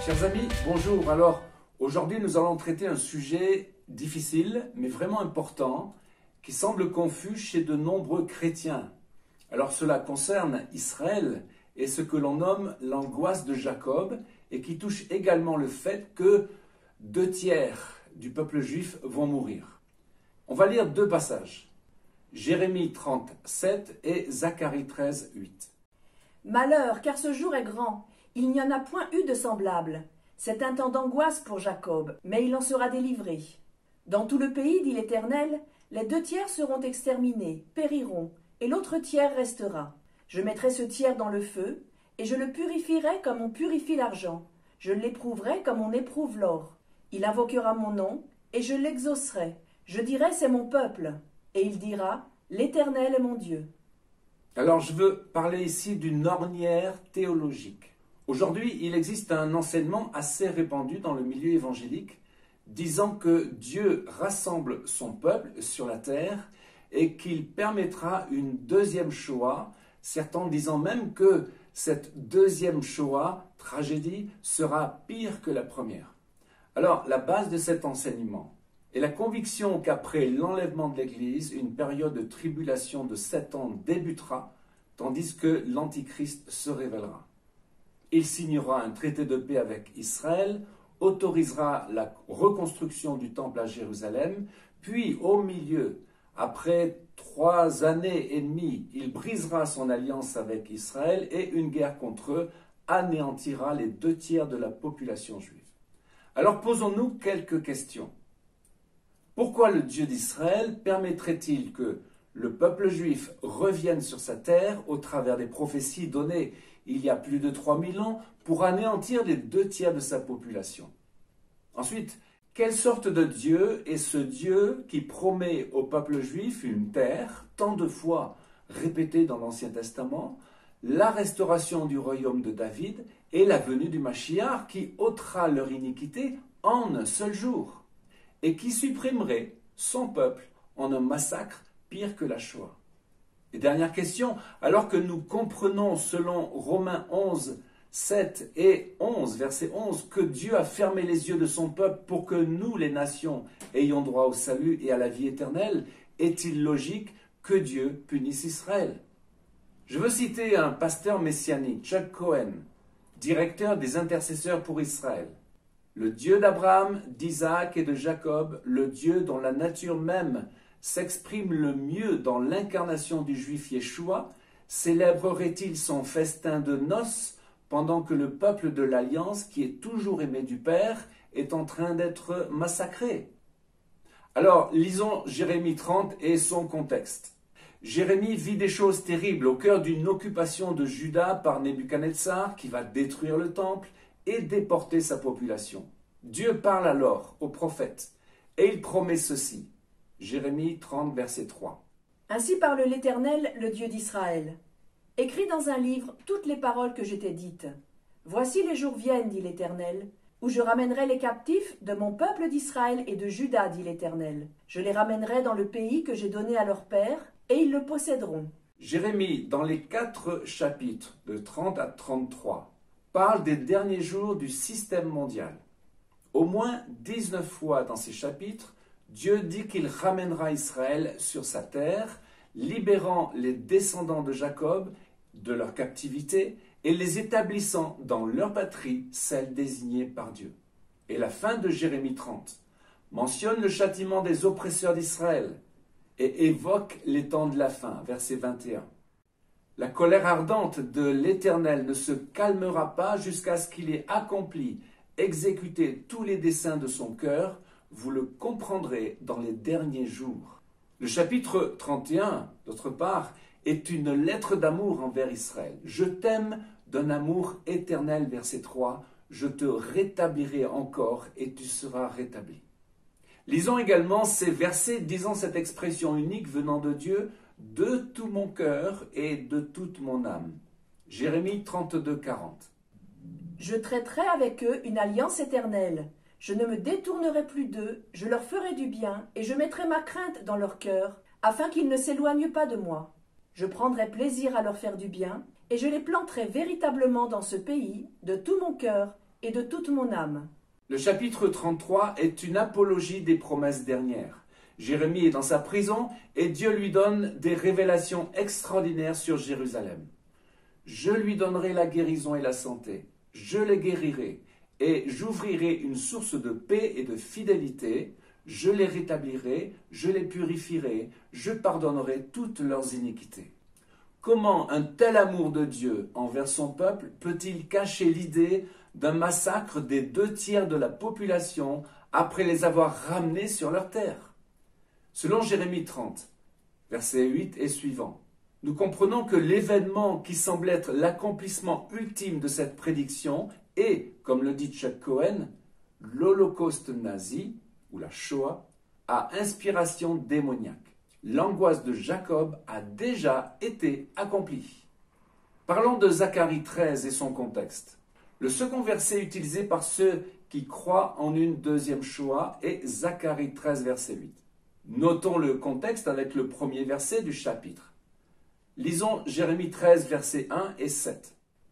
Chers amis, bonjour. Alors, aujourd'hui, nous allons traiter un sujet difficile, mais vraiment important, qui semble confus chez de nombreux chrétiens. Alors, cela concerne Israël et ce que l'on nomme l'angoisse de Jacob, et qui touche également le fait que 2/3 du peuple juif vont mourir. On va lire deux passages, Jérémie 37 et Zacharie 13, 8. Malheur, car ce jour est grand, il n'y en a point eu de semblable. C'est un temps d'angoisse pour Jacob, mais il en sera délivré. Dans tout le pays, dit l'Éternel, les 2/3 seront exterminés, périront, et l'autre tiers restera. Je mettrai ce tiers dans le feu, et je le purifierai comme on purifie l'argent. Je l'éprouverai comme on éprouve l'or. Il invoquera mon nom, et je l'exaucerai. Je dirai, c'est mon peuple, et il dira, l'Éternel est mon Dieu. Alors, je veux parler ici d'une ornière théologique. Aujourd'hui, il existe un enseignement assez répandu dans le milieu évangélique, disant que Dieu rassemble son peuple sur la terre et qu'il permettra une deuxième Shoah, certains disant même que cette deuxième Shoah, tragédie, sera pire que la première. Alors, la base de cet enseignement est la conviction qu'après l'enlèvement de l'Église, une période de tribulation de 7 ans débutera, tandis que l'Antichrist se révélera. Il signera un traité de paix avec Israël, autorisera la reconstruction du temple à Jérusalem, puis au milieu, après 3 années et demie, il brisera son alliance avec Israël et une guerre contre eux anéantira les 2/3 de la population juive. Alors posons-nous quelques questions. Pourquoi le Dieu d'Israël permettrait-il que le peuple juif revienne sur sa terre au travers des prophéties données il y a plus de 3000 ans pour anéantir les 2/3 de sa population? Ensuite, quelle sorte de Dieu est ce Dieu qui promet au peuple juif une terre, tant de fois répétée dans l'Ancien Testament, la restauration du royaume de David et la venue du Mashiach qui ôtera leur iniquité en un seul jour et qui supprimerait son peuple en un massacre pire que la Shoah? Et dernière question, alors que nous comprenons selon Romains 11, 7 et 11, verset 11, que Dieu a fermé les yeux de son peuple pour que nous, les nations, ayons droit au salut et à la vie éternelle, est-il logique que Dieu punisse Israël? Je veux citer un pasteur messianique, Chuck Cohen, directeur des intercesseurs pour Israël. Le Dieu d'Abraham, d'Isaac et de Jacob, le Dieu dont la nature même s'exprime le mieux dans l'incarnation du juif Yeshua, célébrerait-il son festin de noces pendant que le peuple de l'Alliance, qui est toujours aimé du Père, est en train d'être massacré? Alors, lisons Jérémie 30 et son contexte. Jérémie vit des choses terribles au cœur d'une occupation de Juda par Nebuchadnezzar qui va détruire le temple et déporter sa population. Dieu parle alors au prophète et il promet ceci. Jérémie 30, verset 3. Ainsi parle l'Éternel, le Dieu d'Israël. Écris dans un livre toutes les paroles que je t'ai dites. Voici les jours viennent, dit l'Éternel, où je ramènerai les captifs de mon peuple d'Israël et de Juda, dit l'Éternel. Je les ramènerai dans le pays que j'ai donné à leur père, et ils le posséderont. Jérémie, dans les 4 chapitres de 30 à 33, parle des derniers jours du système mondial. Au moins 19 fois dans ces chapitres, Dieu dit qu'il ramènera Israël sur sa terre, libérant les descendants de Jacob de leur captivité et les établissant dans leur patrie, celle désignée par Dieu. Et la fin de Jérémie 30 mentionne le châtiment des oppresseurs d'Israël et évoque les temps de la fin, verset 21. La colère ardente de l'Éternel ne se calmera pas jusqu'à ce qu'il ait accompli, exécuté tous les desseins de son cœur. Vous le comprendrez dans les derniers jours. Le chapitre 31, d'autre part, est une lettre d'amour envers Israël. Je t'aime d'un amour éternel, verset 3. Je te rétablirai encore et tu seras rétabli. Lisons également ces versets disant cette expression unique venant de Dieu, de tout mon cœur et de toute mon âme. Jérémie 32, 40. Je traiterai avec eux une alliance éternelle. Je ne me détournerai plus d'eux, je leur ferai du bien, et je mettrai ma crainte dans leur cœur, afin qu'ils ne s'éloignent pas de moi. Je prendrai plaisir à leur faire du bien, et je les planterai véritablement dans ce pays, de tout mon cœur et de toute mon âme. Le chapitre 33 est une apologie des promesses dernières. Jérémie est dans sa prison et Dieu lui donne des révélations extraordinaires sur Jérusalem. Je lui donnerai la guérison et la santé, je les guérirai et j'ouvrirai une source de paix et de fidélité, je les rétablirai, je les purifierai, je pardonnerai toutes leurs iniquités. Comment un tel amour de Dieu envers son peuple peut-il cacher l'idée d'un massacre des 2/3 de la population après les avoir ramenés sur leur terre? Selon Jérémie 30, versets 8 et suivants, nous comprenons que l'événement qui semble être l'accomplissement ultime de cette prédiction est, comme le dit Chuck Cohen, l'Holocauste nazi, ou la Shoah, à inspiration démoniaque. L'angoisse de Jacob a déjà été accomplie. Parlons de Zacharie 13 et son contexte. Le second verset utilisé par ceux qui croient en une deuxième Shoah est Zacharie 13, verset 8. Notons le contexte avec le premier verset du chapitre. Lisons Jérémie 13, versets 1 et 7.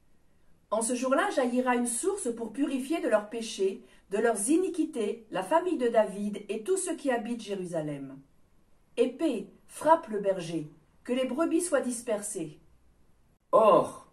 En ce jour-là jaillira une source pour purifier de leurs péchés, de leurs iniquités, la famille de David et tous ceux qui habitent Jérusalem. Épée, frappe le berger, que les brebis soient dispersées. Or,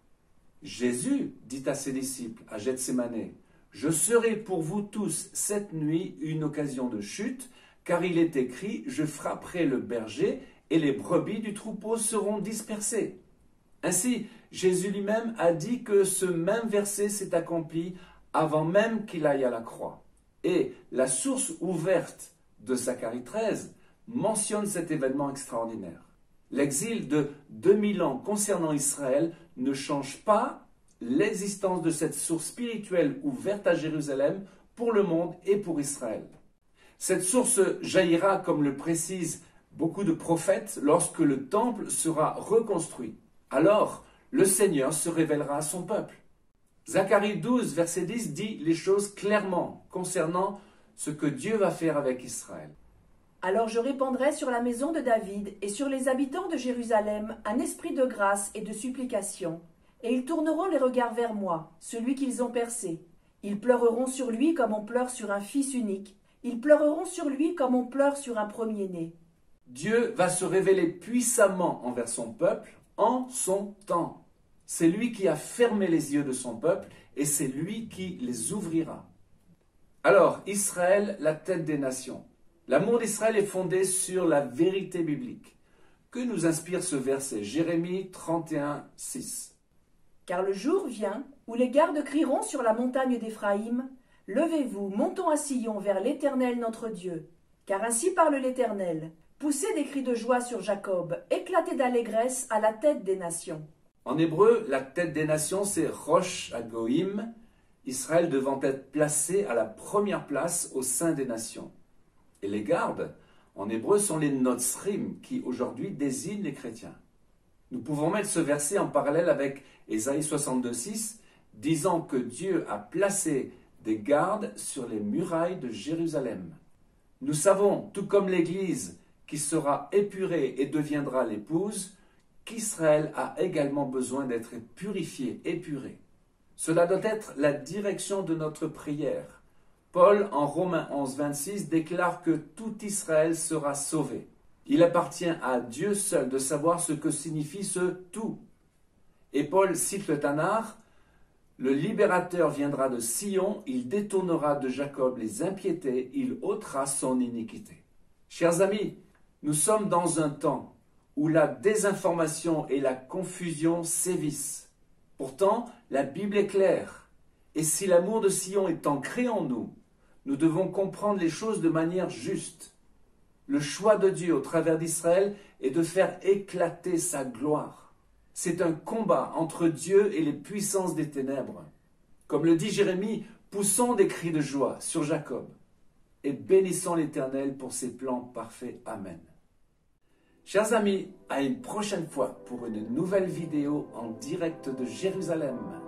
Jésus dit à ses disciples à Gethsémane, « Je serai pour vous tous cette nuit une occasion de chute, car il est écrit, je frapperai le berger et les brebis du troupeau seront dispersées. » Ainsi, Jésus lui-même a dit que ce même verset s'est accompli avant même qu'il aille à la croix. Et la source ouverte de Zacharie 13 mentionne cet événement extraordinaire. L'exil de 2000 ans concernant Israël ne change pas l'existence de cette source spirituelle ouverte à Jérusalem pour le monde et pour Israël. Cette source jaillira, comme le précisent beaucoup de prophètes, lorsque le temple sera reconstruit. Alors, le Seigneur se révélera à son peuple. Zacharie 12, verset 10 dit les choses clairement concernant ce que Dieu va faire avec Israël. Alors je répandrai sur la maison de David et sur les habitants de Jérusalem un esprit de grâce et de supplication, et ils tourneront les regards vers moi, celui qu'ils ont percé. Ils pleureront sur lui comme on pleure sur un fils unique, ils pleureront sur lui comme on pleure sur un premier-né. Dieu va se révéler puissamment envers son peuple en son temps. C'est lui qui a fermé les yeux de son peuple et c'est lui qui les ouvrira. Alors, Israël, la tête des nations. L'amour d'Israël est fondé sur la vérité biblique. Que nous inspire ce verset, Jérémie 31, 6. Car le jour vient où les gardes crieront sur la montagne d'Éphraïm, « Levez-vous, montons à Sion vers l'Éternel notre Dieu. » Car ainsi parle l'Éternel, « Poussez des cris de joie sur Jacob, éclatez d'allégresse à la tête des nations. » En hébreu, la tête des nations, c'est Rosh Hagoïm, Israël devant être placé à la première place au sein des nations. Et les gardes, en hébreu, sont les Notzrim, qui aujourd'hui désignent les chrétiens. Nous pouvons mettre ce verset en parallèle avec Ésaïe 62,6, disant que Dieu a placé des gardes sur les murailles de Jérusalem. Nous savons, tout comme l'Église, qui sera épurée et deviendra l'épouse, qu'Israël a également besoin d'être purifié, épuré. Cela doit être la direction de notre prière. Paul, en Romains 11, 26, déclare que tout Israël sera sauvé. Il appartient à Dieu seul de savoir ce que signifie ce « tout ». Et Paul cite le Tanar, « Le libérateur viendra de Sion, il détournera de Jacob les impiétés, il ôtera son iniquité. » Chers amis, nous sommes dans un temps où la désinformation et la confusion sévissent. Pourtant, la Bible est claire. Et si l'amour de Sion est ancré en nous, nous devons comprendre les choses de manière juste. Le choix de Dieu au travers d'Israël est de faire éclater sa gloire. C'est un combat entre Dieu et les puissances des ténèbres. Comme le dit Jérémie, poussons des cris de joie sur Jacob et bénissons l'Éternel pour ses plans parfaits. Amen. Chers amis, à une prochaine fois pour une nouvelle vidéo en direct de Jérusalem.